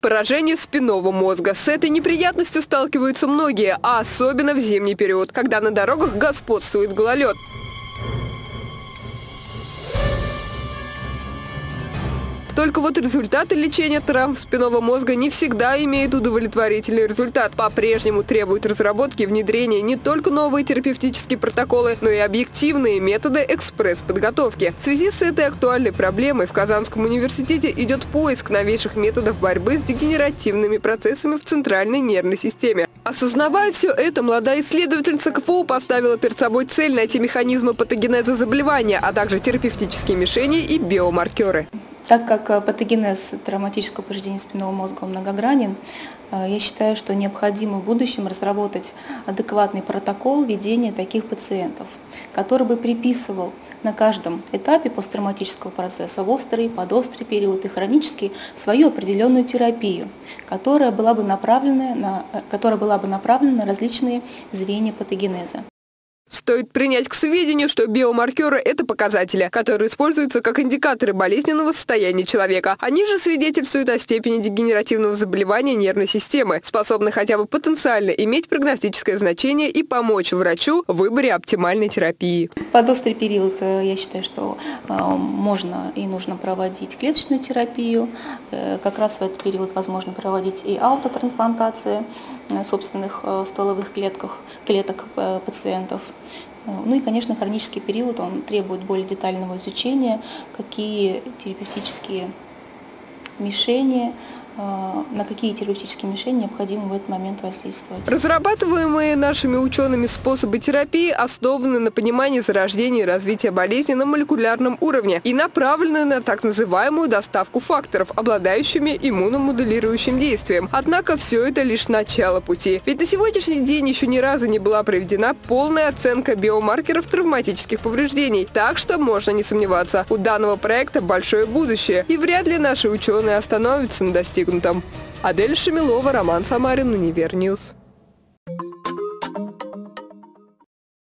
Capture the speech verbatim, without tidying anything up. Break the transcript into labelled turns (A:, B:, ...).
A: Поражение спинного мозга. С этой неприятностью сталкиваются многие, а особенно в зимний период, когда на дорогах господствует гололед. Только вот результаты лечения травм спинного мозга не всегда имеют удовлетворительный результат. По-прежнему требуют разработки и внедрения не только новые терапевтические протоколы, но и объективные методы экспресс-подготовки. В связи с этой актуальной проблемой в Казанском университете идет поиск новейших методов борьбы с дегенеративными процессами в центральной нервной системе. Осознавая все это, молодая исследовательница КФУ поставила перед собой цель найти механизмы патогенеза заболевания, а также терапевтические мишени и биомаркеры.
B: Так как патогенез травматического повреждения спинного мозга многогранен, я считаю, что необходимо в будущем разработать адекватный протокол ведения таких пациентов, который бы приписывал на каждом этапе посттравматического процесса, в острый, подострый период и хронический, свою определенную терапию, которая была бы направлена на, которая была бы направлена на различные звенья патогенеза.
A: Стоит принять к сведению, что биомаркеры – это показатели, которые используются как индикаторы болезненного состояния человека. Они же свидетельствуют о степени дегенеративного заболевания нервной системы, способны хотя бы потенциально иметь прогностическое значение и помочь врачу в выборе оптимальной терапии.
B: Под острый период я считаю, что можно и нужно проводить клеточную терапию. Как раз в этот период возможно проводить и аутотрансплантации собственных стволовых клеток, клеток пациентов. Ну и, конечно, хронический период, он требует более детального изучения, какие терапевтические мишени, на какие терапевтические мишени необходимо в этот момент воздействовать.
A: Разрабатываемые нашими учеными способы терапии основаны на понимании зарождения и развития болезни на молекулярном уровне и направлены на так называемую доставку факторов, обладающими иммуномодулирующим действием. Однако все это лишь начало пути. Ведь на сегодняшний день еще ни разу не была проведена полная оценка биомаркеров травматических повреждений. Так что можно не сомневаться, у данного проекта большое будущее, и вряд ли наши ученые остановятся на достигнутом. Адель Шамилова, Роман Самарин, Универньюз.